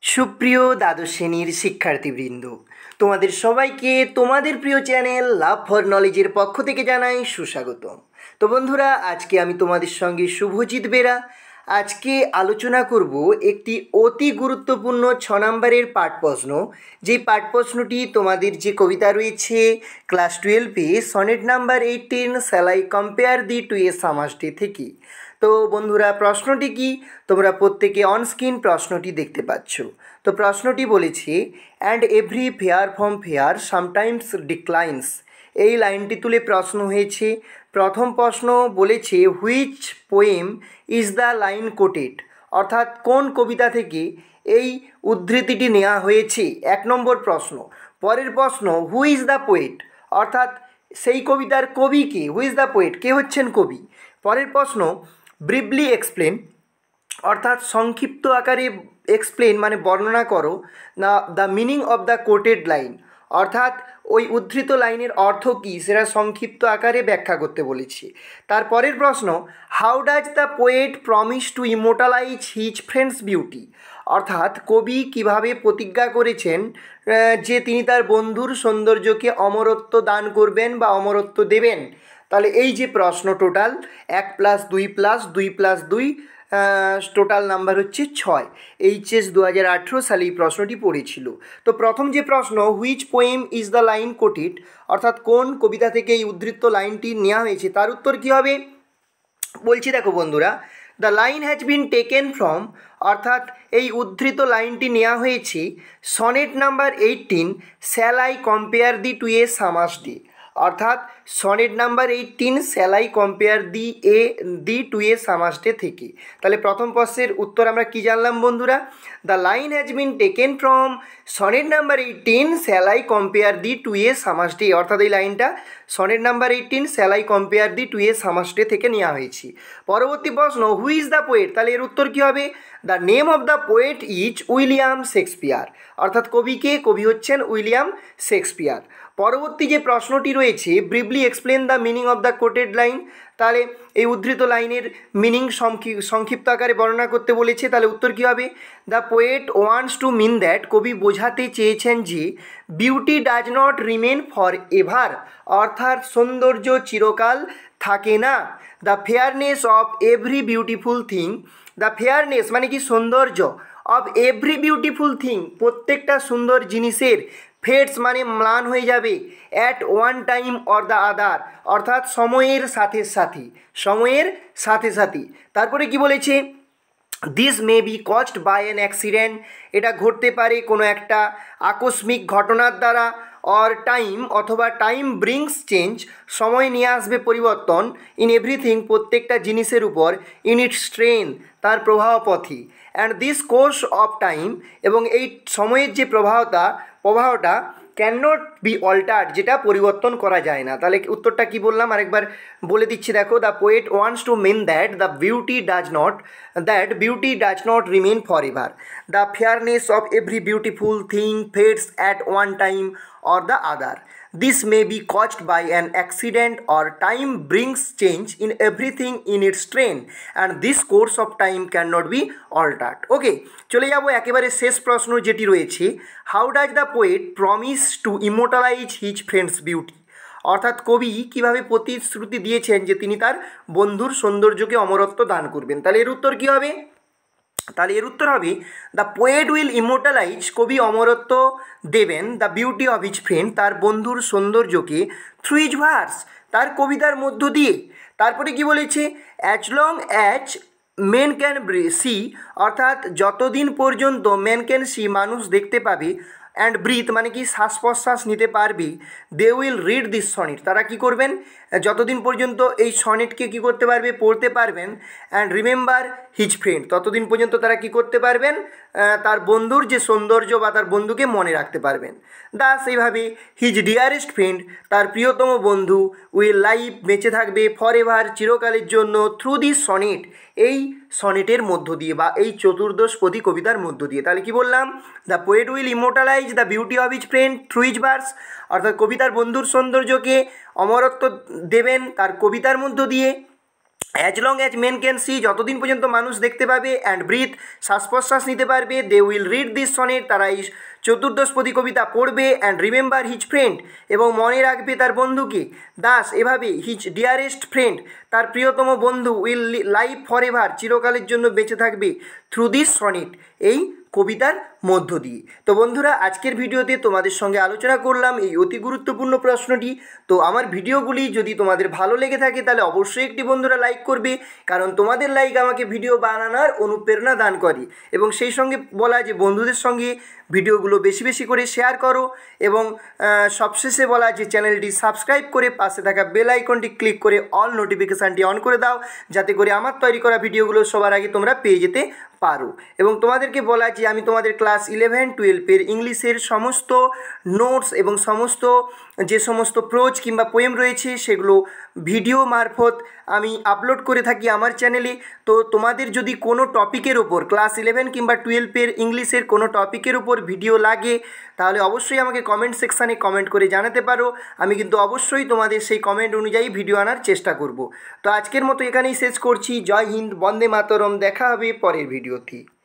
সুপ্রিয় দ্বাদশ শ্রেণীর শিক্ষার্থীবৃন্দ, তোমাদের সবাইকে তোমাদের প্রিয় চ্যানেল লাভ ফর নলেজের পক্ষ থেকে জানাই সুস্বাগতম। তো বন্ধুরা, আজকে আমি তোমাদের সঙ্গে শুভজিৎ বেরা। আজকে আলোচনা করব একটি অতি গুরুত্বপূর্ণ 6 নম্বরের পাঠপ্রশ্ন। যেই পাঠপ্রশ্নটি তোমাদের যে কবিতা রয়েছে ক্লাস 12-এ sonnet number 18 shall I compare thee to a summer's day থেকে। তো বন্ধুরা, প্রশ্নটি কি তোমরা প্রত্যেকে অনস্ক্রিন প্রশ্নটি দেখতে পাচ্ছ। তো প্রশ্নটি বলেছে, and every fair from fair sometimes declines. এই লাইনটি তুলে প্রশ্ন হয়েছে। প্রথম প্রশ্ন বলেছে, which poem is the line quoted, অর্থাৎ কোন কবিতা থেকে এই উদ্ধৃতিটি নেওয়া হয়েছে, 1 নম্বর প্রশ্ন। পরের প্রশ্ন, হু ইজ দ্য পোয়েট, অর্থাৎ সেই কবিতার কবি কে, হু ইজ দ্য পোয়েট, কে হচ্ছেন কবি। পরের প্রশ্ন, ব্রিফলি এক্সপ্লেন, অর্থাৎ সংক্ষিপ্ত আকারে এক্সপ্লেন মানে বর্ণনা করো না the meaning of the quoted line, অর্থাৎ ওই উদ্ধৃত লাইনের অর্থ কী সেটা সংক্ষিপ্ত আকারে ব্যাখ্যা করতে বলেছি। তারপরের প্রশ্ন, how does the poet promise to immortalise his friend's beauty, অর্থাৎ কবি কিভাবে প্রতিজ্ঞা করেছেন যে তিনি তার বন্ধুর সৌন্দর্যকে অমরত্ব দান করবেন বা অমরত্ব দেবেন। তাহলে এই যে প্রশ্ন টোটাল 1 + 2 + 2 + 2 টোটাল নাম্বার হচ্ছে 6। এইচএস 2018 সালে এই প্রশ্নটি পড়েছিল। তো প্রথম যে প্রশ্ন, which poem is the line quoted, অর্থাৎ কোন কবিতা থেকে এই উদ্ধৃত লাইনটি নেওয়া হয়েছে, তার উত্তর কী হবে বলছি। দেখো বন্ধুরা, the line has been taken from, অর্থাৎ এই উদ্ধৃত লাইনটি নেওয়া হয়েছে sonnet number 18 shall I compare thee to a summer's day, অর্থাৎ sonnet number 18 shall I compare thee to a summer's day থেকে। তাহলে প্রথম প্রশ্নের উত্তর আমরা কি জানলাম বন্ধুরা, the line has been taken from sonnet number 18 shall I compare thee to a summer's day, অর্থাৎ এই লাইনটা sonnet number 18 shall I compare thee to a summer's day থেকে নেওয়া হয়েছে। পরবর্তী প্রশ্ন, হু ইজ দ্য পোয়েট, তাহলে এর উত্তর কী হবে, the name of the poet is William Shakespeare, অর্থাৎ কবিকে, কবি হচ্ছেন উইলিয়াম শেক্সপিয়ার। পরবর্তী যে প্রশ্নটি রয়েছে, briefly explain the meaning of the quoted line, তাহলে এই উদ্ধৃত লাইনের মিনিং সংক্ষিপ্ত আকারে বর্ণনা করতে বলেছে। তাহলে উত্তর কী হবে, the poet wants to mean that, কবি বোঝাতে চেয়েছেন যে beauty does not remain for ever, অর্থাৎ সৌন্দর্য চিরকাল থাকে না। The fairness of every beautiful thing, the fairness মানে কি সৌন্দর্য, অফ এভরি বিউটিফুল থিং প্রত্যেকটা সুন্দর জিনিসের, ফেডস মানে ম্লান হয়ে যাবে, at one time or the other, অর্থাৎ সময়ের সাথে সাথে, সময়ের সাথে সাথে। তারপরে কি বলেছে, this may be caused by an accident, এটা ঘটতে পারে কোনো একটা আকস্মিক ঘটনার দ্বারা, অর টাইম অথবা টাইম ব্রিংস চেঞ্জ, সময় নিয়ে আসবে পরিবর্তন, ইন এভরিথিং প্রত্যেকটা জিনিসের উপর, ইন ইট স্ট্রেন তার প্রবাহ পথে, and this course of time এবং এই সময়ের যে প্রবাহটা ক্যান নট বি অল্টার্ড, যেটা পরিবর্তন করা যায় না। তাহলে উত্তরটা কি বললাম আরেকবার বলে দিচ্ছি, দেখো, the poet wants to mean that beauty does not remain for ever, the fairness of every beautiful thing fades at one time or the other, this may be caused by an accident or time brings change in everything in its train and this course of time cannot be altered. Okay, চলে যাব একেবারে শেষ প্রশ্ন যেটি রয়েছে, how does the poet promise to immortalise his friend's beauty, অর্থাৎ কবি কীভাবে প্রতিশ্রুতি দিয়েছেন যে তিনি তার বন্ধুর সৌন্দর্যকে অমরত্ব দান করবেন। তাহলে এর উত্তর কী হবে, তাহলে এর উত্তর হবে, দ্য পোয়েট উইল ইমোর্টালাইজ, কবি অমরত্ব দেবেন, the beauty of his friend তার বন্ধুর সৌন্দর্যকে, থ্রু হিজ ভার্স তার কবিতার মধ্য দিয়ে। তারপরে কি বলেছে, as long as men can see, অর্থাৎ যতদিন পর্যন্ত মেন ক্যান সি মানুষ দেখতে পাবে, অ্যান্ড ব্রিথ মানে কি শ্বাস প্রশ্বাস নিতে পারবে, they will read this sonnet তারা কী করবেন, যতদিন পর্যন্ত এই সনেটকে কী করতে পারবে, পড়তে পারবেন, অ্যান্ড রিমেম্বার হিজ ফ্রেন্ড ততদিন পর্যন্ত তারা কী করতে পারবেন, তার বন্ধুর যে সৌন্দর্য বা তার বন্ধুকে মনে রাখতে পারবেন। দাস এইভাবে হিজ ডিয়ারেস্ট ফ্রেন্ড তার প্রিয়তম বন্ধু, উইল লাইভ বেঁচে থাকবে, ফর এভার চিরকালের জন্য, থ্রু দিস সনেট এই সনেটের মধ্য দিয়ে বা এই চতুর্দশপদী কবিতার মধ্য দিয়ে। তাহলে কি বললাম, the poet will immortalise the beauty of his friend through his verse, অর্থাৎ কবিতার বন্ধুর সৌন্দর্যকে অমরত্ব দেবেন তার কবিতার মধ্য দিয়ে, as long as men can see, যতদিন পর্যন্ত মানুষ দেখতে পাবে, অ্যান্ড ব্রিথ, শ্বাস প্রশ্বাস নিতে পারবে, they will read this sonnet, তারা এই চতুর্দশপদী কবিতা পড়বে, অ্যান্ড রিমেম্বার হিজ ফ্রেন্ড, এবং মনে রাখবে তার বন্ধুকে, দাস এভাবে, হিজ ডিয়ারেস্ট ফ্রেন্ড, তার প্রিয়তম বন্ধু, উইল লাইভ ফর এভার, চিরকালের জন্য বেঁচে থাকবে, থ্রু দিস সনেট, এই কবিতার মধ্য দিয়ে। তো বন্ধুরা, আজকের ভিডিওতে তোমাদের সঙ্গে আলোচনা করলাম এই অতি গুরুত্বপূর্ণ প্রশ্নটি। তো আমার ভিডিওগুলি যদি তোমাদের ভালো লেগে থাকে তাহলে অবশ্যই একটি বন্ধুরা লাইক করবে, কারণ তোমাদের লাইক আমাকে ভিডিও বানানোর অনুপ্রেরণা দান করে। এবং সেই সঙ্গে বলা যে বন্ধুদের সঙ্গে ভিডিওগুলো বেশি বেশি করে শেয়ার করো, এবং সবশেষে বলা যে চ্যানেলটি সাবস্ক্রাইব করে পাশে থাকা বেল আইকনটি ক্লিক করে অল নোটিফিকেশানটি অন করে দাও, যাতে করে আমার তৈরি করা ভিডিওগুলো সবার আগে তোমরা পেয়ে যেতে পারো। এবং তোমাদেরকে বলা যে আমি তোমাদের ক্লাস 11-12 ইংলিশের সমস্ত নোটস এবং সমস্ত যে সমস্ত প্রোজ কিংবা পোয়েম রয়েছে সেগুলো ভিডিও মারফত আমি আপলোড করে থাকি আমার চ্যানেলে। তো তোমাদের যদি কোনো টপিকের ওপর ক্লাস 11 কিংবা 12 ইংলিশের কোনো টপিকের ওপর ভিডিও লাগে তাহলে অবশ্যই আমাকে কমেন্ট সেকশানে কমেন্ট করে জানাতে পারো। আমি কিন্তু অবশ্যই তোমাদের সেই কমেন্ট অনুযায়ী ভিডিও আনার চেষ্টা করব। তো আজকের মতো এখানেই শেষ করছি। জয় হিন্দ, বন্দে মাতরম। দেখা হবে পরের ভিডিওতে।